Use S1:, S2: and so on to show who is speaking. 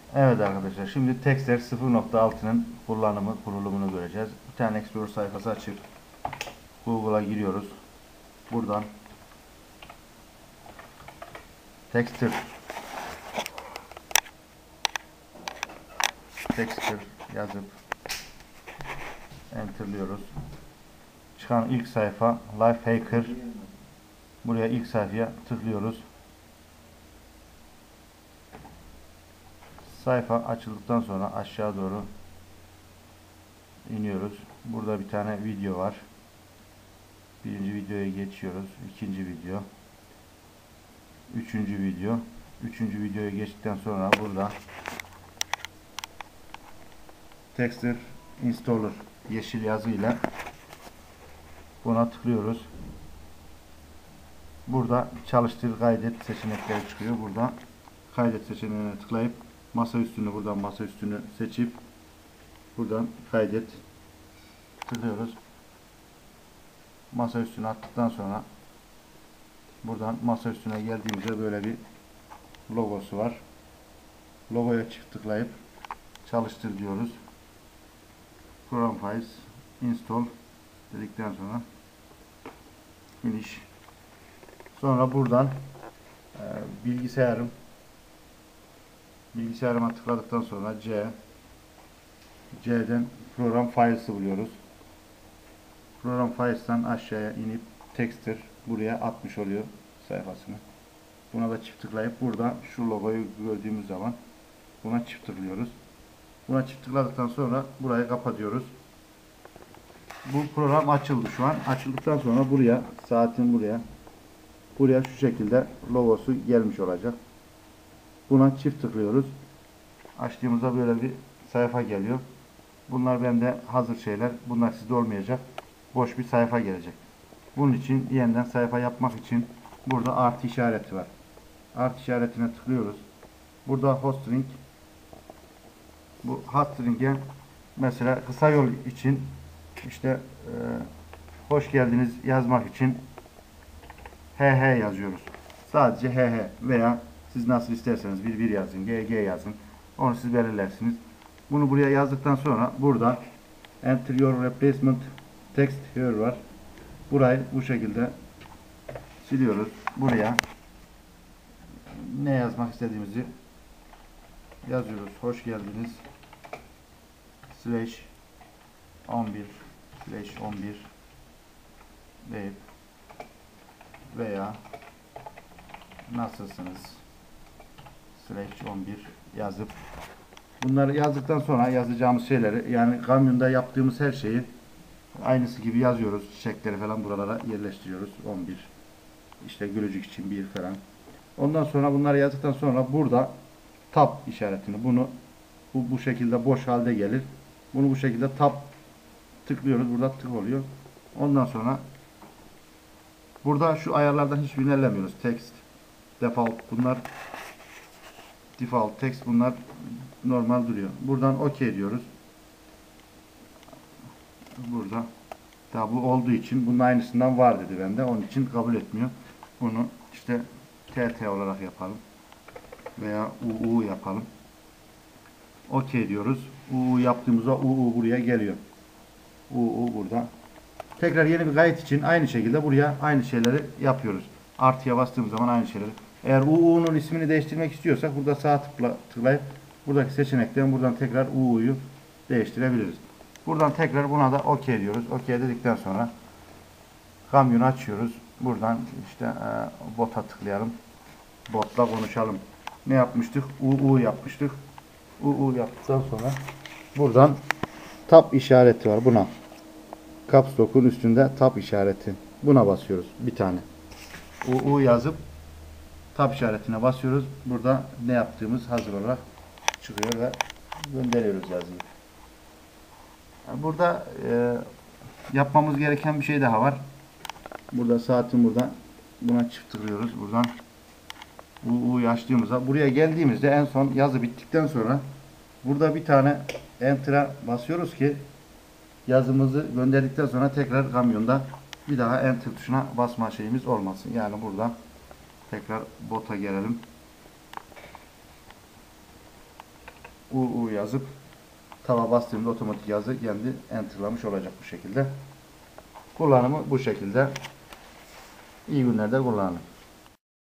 S1: Evet arkadaşlar, şimdi Texter 0.6'nın kurulumunu göreceğiz. Bir tane Explorer sayfası açıp Google'a giriyoruz. Buradan Texter yazıp enterliyoruz. Çıkan ilk sayfa Lifehacker. Buraya ilk sayfaya tıklıyoruz. Sayfa açıldıktan sonra aşağı doğru iniyoruz. Burada bir tane video var. Birinci videoya geçiyoruz. İkinci video. Üçüncü video. Üçüncü videoya geçtikten sonra burada Texter Installer yeşil yazıyla buna tıklıyoruz. Burada çalıştır, kaydet seçenekleri çıkıyor. Burada kaydet seçeneğine tıklayıp buradan masa üstünü seçip buradan kaydet tıklıyoruz. Masa üstüne attıktan sonra buradan masa üstüne geldiğimizde böyle bir logosu var. Logoya çift tıklayıp çalıştır diyoruz. Program Files Install dedikten sonra Finish. Sonra buradan bilgisayarıma tıkladıktan sonra C'den Program Files'ı buluyoruz. Program Files'tan aşağıya inip Texter buraya atmış oluyor sayfasını. Buna da çift tıklayıp burada şu logoyu gördüğümüz zaman buna çift tıklıyoruz. Buna çift tıkladıktan sonra burayı kapatıyoruz. Bu program açıldı şu an. Açıldıktan sonra buraya buraya şu şekilde logosu gelmiş olacak. Buna çift tıklıyoruz. Açtığımızda böyle bir sayfa geliyor. Bunlar bende hazır şeyler. Bunlar sizde olmayacak. Boş bir sayfa gelecek. Bunun için yeniden sayfa yapmak için burada artı işareti var. Artı işaretine tıklıyoruz. Burada hoststring, bu hoststring'e mesela kısa yol için işte hoş geldiniz yazmak için HH yazıyoruz. Sadece HH veya siz nasıl isterseniz bir yazın, GG yazın. Onu siz belirlersiniz. Bunu buraya yazdıktan sonra burada Enter your replacement text here var. Burayı bu şekilde siliyoruz. Buraya ne yazmak istediğimizi yazıyoruz. Hoş geldiniz /11 deyip veya nasılsınız /11 yazıp bunları yazdıktan sonra yazacağımız şeyleri, yani kamyonda yaptığımız her şeyi aynısı gibi yazıyoruz. Çiçekleri falan buralara yerleştiriyoruz. 11 işte gülücük için 1 falan. Ondan sonra bunları yazdıktan sonra burada tab işaretini, bu şekilde boş halde gelir. Bunu bu şekilde tab tıklıyoruz. Burada tık oluyor. Ondan sonra burada şu ayarlardan hiçbirini ellemiyoruz. Text, default text bunlar normal duruyor. Buradan OK diyoruz. Burada tabi bu olduğu için bunun aynısından var dedi bende. Onun için kabul etmiyor. Bunu işte TT olarak yapalım. Veya UU yapalım. OK diyoruz. UU yaptığımızda UU buraya geliyor. UU burada. Tekrar yeni bir kayıt için aynı şekilde buraya aynı şeyleri yapıyoruz. Artıya bastığımız zaman aynı şeyleri. Eğer UU'nun ismini değiştirmek istiyorsak burada sağ tıklayıp buradaki seçenekten buradan tekrar UU'yu değiştirebiliriz. Buradan tekrar buna da OK diyoruz. OK dedikten sonra kamyonu açıyoruz. Buradan işte bota tıklayalım. Botla konuşalım. Ne yapmıştık? UU yapmıştık. UU yaptıktan sonra buradan tab işareti var. Buna Caps Lock'un üstünde tab işareti. Buna basıyoruz. Bir tane. UU yazıp tab işaretine basıyoruz. Burada ne yaptığımız hazır olarak çıkıyor ve gönderiyoruz yazıyı. Burada yapmamız gereken bir şey daha var. Burada saatin burada. Buna çift tıklıyoruz. Buradan UU'yu açtığımızda buraya geldiğimizde en son yazı bittikten sonra burada bir tane Enter'a basıyoruz ki yazımızı gönderdikten sonra tekrar kamyonda bir daha Enter tuşuna basma şeyimiz olmasın. Yani burada tekrar bota gelelim. UU yazıp tava bastığımda otomatik yazı kendi enterlamış olacak bu şekilde. Kullanımı bu şekilde. İyi günlerde kullanın.